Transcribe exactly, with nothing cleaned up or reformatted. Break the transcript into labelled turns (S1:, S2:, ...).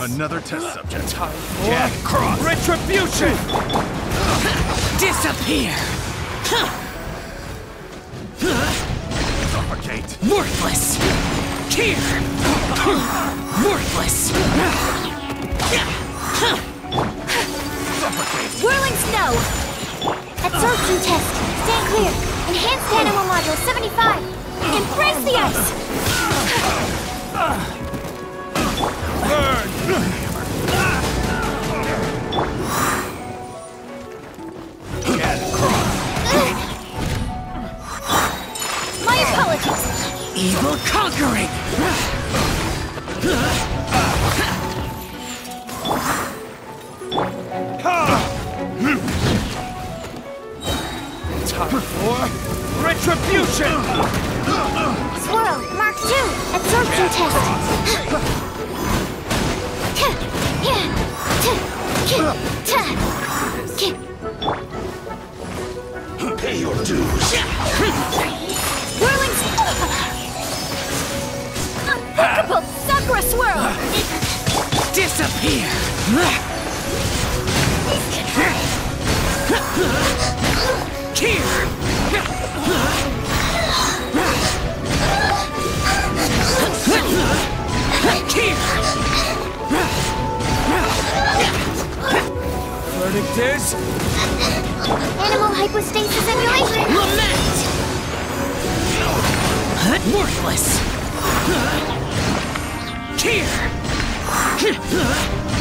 S1: Another test subject.
S2: Time for cross. Retribution! Disappear!
S1: Suffocate.
S2: Worthless! Here! Worthless!
S1: Suffocate.
S3: Whirling snow! Absorption test. Stand clear. Enhanced Anemo module seventy-five. Embrace the ice!
S1: Burn!
S3: My apologies.
S2: Evil conquering! Time for retribution!
S3: Swirl, Mark two. Absorption test.
S1: Pay your dues.
S3: Whirling Unthinkable Sakura Swirl!
S2: Disappear! Here! Verdict is
S3: Animal hypostasis emulation!
S2: lament! Worthless! Here!